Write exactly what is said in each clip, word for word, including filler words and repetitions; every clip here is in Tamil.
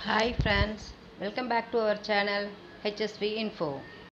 Hi friends, welcome back to our channel H S V Info.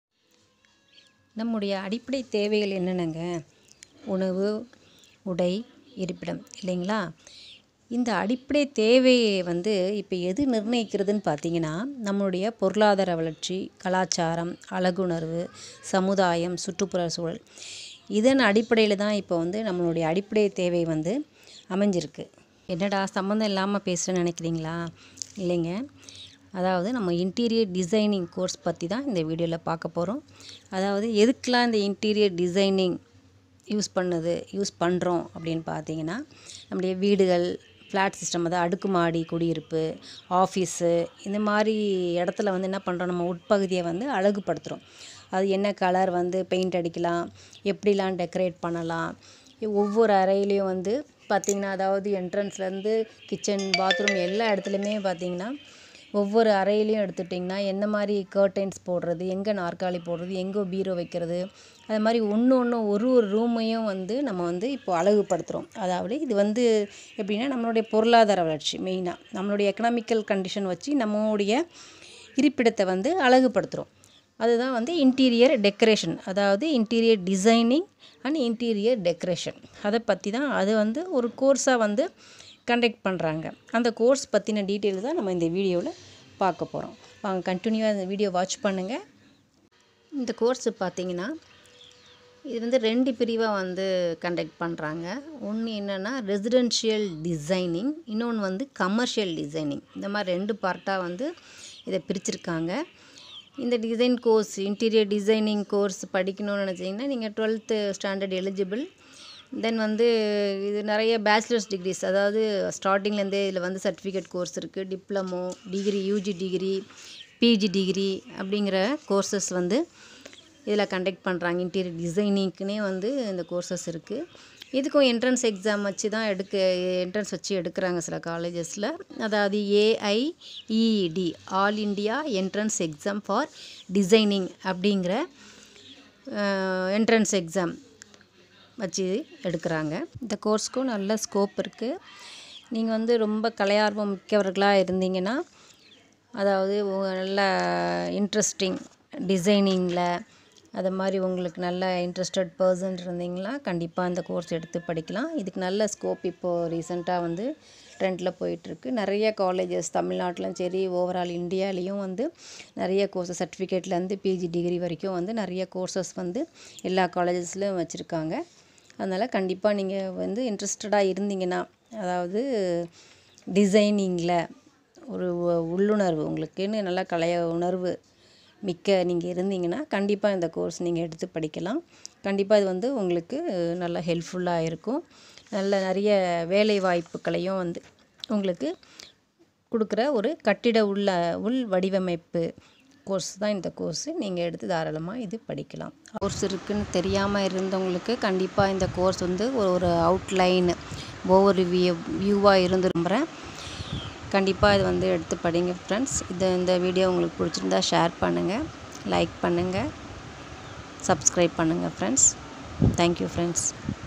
நம்முடைய அடிப்படை தேவைகள் என்னென்னங்க? உணவு, உடை, இருப்பிடம் இல்லைங்களா? இந்த அடிப்படை தேவையை வந்து இப்போ எது நிர்ணயிக்கிறதுன்னு பார்த்தீங்கன்னா, நம்மளுடைய பொருளாதார வளர்ச்சி, கலாச்சாரம், அழகுணர்வு, சமுதாயம், சுற்றுப்புற சூழல் இதன் அடிப்படையில் தான் இப்போ வந்து நம்மளுடைய அடிப்படை தேவை வந்து அமைஞ்சிருக்கு. என்னடா சம்மந்தம் இல்லாமல் பேசுகிறேன்னு நினைக்கிறீங்களா? இல்லைங்க. அதாவது நம்ம இன்டீரியர் டிசைனிங் கோர்ஸ் பற்றி தான் இந்த வீடியோவில் பார்க்க போகிறோம். அதாவது எதுக்கெலாம் இந்த இன்டீரியர் டிசைனிங் யூஸ் பண்ணுது யூஸ் பண்ணுறோம் அப்படின்னு பார்த்தீங்கன்னா, நம்முடைய வீடுகள், ஃப்ளாட் சிஸ்டம், அதாவது அடுக்குமாடி குடியிருப்பு, ஆஃபீஸு இந்த மாதிரி இடத்துல வந்து என்ன பண்ணுறோம், நம்ம உட்பகுதியை வந்து அழகுபடுத்துகிறோம். அது என்ன கலர் வந்து பெயிண்ட் அடிக்கலாம், எப்படிலாம் டெக்கரேட் பண்ணலாம், ஒவ்வொரு அறையிலையும் வந்து பார்த்திங்கன்னா, அதாவது என்ட்ரன்ஸ்லேருந்து கிச்சன், பாத்ரூம் எல்லா இடத்துலையுமே பார்த்திங்கன்னா, ஒவ்வொரு அறையிலையும் எடுத்துட்டிங்கன்னா என்ன மாதிரி கர்டைன்ஸ் போடுறது, எங்கே நாற்காலி போடுறது, எங்கே பீரோ வைக்கிறது, அது மாதிரி ஒன்று ஒன்று ஒரு ஒரு ரூமையும் வந்து நம்ம வந்து இப்போது அழகுபடுத்துகிறோம். அதாவது இது வந்து எப்படின்னா, நம்மளுடைய பொருளாதார வளர்ச்சி மெயினாக நம்மளுடைய எக்கனாமிக்கல் கண்டிஷன் வச்சு நம்மளுடைய இருப்பிடத்தை வந்து அழகுபடுத்துகிறோம். அதுதான் வந்து இன்டீரியர் டெக்கரேஷன், அதாவது interior designing and interior decoration. அதை பற்றி தான் அது வந்து ஒரு கோர்ஸாக வந்து கண்டக்ட் பண்ணுறாங்க. அந்த கோர்ஸ் பற்றின டீட்டெயில் தான் நம்ம இந்த வீடியோவில் பார்க்க போகிறோம். வாங்க கண்டினியூவாக இந்த வீடியோ வாட்ச் பண்ணுங்கள். இந்த கோர்ஸு பார்த்திங்கன்னா, இது வந்து ரெண்டு பிரிவாக வந்து கண்டக்ட் பண்ணுறாங்க. ஒன்று என்னென்னா ரெசிடென்ஷியல் டிசைனிங், இன்னொன்று வந்து கமர்ஷியல் டிசைனிங். இந்த மாதிரி ரெண்டு பார்ட்டாக வந்து இதை பிரிச்சிருக்காங்க. இந்த design course, interior designing course படிக்கணும்னு நினச்சிங்கன்னா நீங்கள் டுவெல்த்து ஸ்டாண்டர்ட் எலிஜிபிள். தென் வந்து இது நிறைய பேச்சுலர்ஸ் டிகிரிஸ், அதாவது ஸ்டார்டிங்லேருந்தே இதில் வந்து சர்டிஃபிகேட் கோர்ஸ் இருக்குது, diploma, degree, UG degree, PG degree அப்படிங்கிற கோர்சஸ் வந்து இதில் கண்டக்ட் பண்ணுறாங்க. இன்டீரியர் டிசைனிங்க்குனே வந்து இந்த கோர்சஸ் இருக்குது. இதுக்கும் என்ட்ரன்ஸ் எக்ஸாம் வச்சு தான் எடுக்க என்ட்ரன்ஸ் வச்சு எடுக்கிறாங்க சில காலேஜஸில். அதாவது AIED all India entrance exam for designing அப்படிங்கிற என்ட்ரன்ஸ் எக்ஸாம் வச்சு எடுக்கிறாங்க. இந்த கோர்ஸ்க்கும் நல்ல ஸ்கோப் இருக்குது. நீங்கள் வந்து ரொம்ப கலையார்வம் மிக்கவர்களாக இருந்தீங்கன்னா, அதாவது நல்ல இன்ட்ரெஸ்டிங் டிசைனிங்கில் அது மாதிரி உங்களுக்கு நல்ல இன்ட்ரெஸ்டட் பர்சன் இருந்தீங்கன்னா கண்டிப்பாக இந்த கோர்ஸ் எடுத்து படிக்கலாம். இதுக்கு நல்ல ஸ்கோப் இப்போது ரீசெண்டாக வந்து ட்ரெண்டில் போயிட்டுருக்கு. நிறைய காலேஜஸ் தமிழ்நாட்டிலும் சரி, ஓவரால் இந்தியாலேயும் வந்து நிறைய கோர்ஸஸ் சர்டிஃபிகேட்லேருந்து பிஜி டிகிரி வரைக்கும் வந்து நிறைய கோர்சஸ் வந்து எல்லா காலேஜஸ்லையும் வச்சுருக்காங்க. அதனால் கண்டிப்பாக நீங்கள் வந்து இன்ட்ரெஸ்டடாக இருந்தீங்கன்னா, அதாவது டிசைனிங்கில் ஒரு உள்ளுணர்வு உங்களுக்குன்னு நல்லா கலைய உணர்வு மிக்க நீங்கள் இருந்தீங்கன்னா கண்டிப்பாக இந்த கோர்ஸ் நீங்கள் எடுத்து படிக்கலாம். கண்டிப்பாக இது வந்து உங்களுக்கு நல்லா ஹெல்ப்ஃபுல்லாக இருக்கும். நல்ல நிறைய வேலை வாய்ப்புகளையும் வந்து உங்களுக்கு கொடுக்குற ஒரு கட்டிட உள்ள உள் வடிவமைப்பு கோர்ஸ் தான் இந்த கோர்ஸு. நீங்கள் எடுத்து தாராளமாக இது படிக்கலாம். கோர்ஸ் இருக்குதுன்னு தெரியாமல் இருந்தவங்களுக்கு கண்டிப்பாக இந்த கோர்ஸ் வந்து ஒரு ஒரு அவுட்லைன் ஒவ்வொரு வியூ வியூவாக இருந்து நம்புகிறேன். கண்டிப்பாக இது வந்து எடுத்து படிங்க ஃப்ரெண்ட்ஸ். இது இந்த வீடியோ உங்களுக்கு பிடிச்சிருந்தா ஷேர் பண்ணுங்கள், லைக் பண்ணுங்கள், சப்ஸ்கிரைப் பண்ணுங்கள் ஃப்ரெண்ட்ஸ். Thank you friends.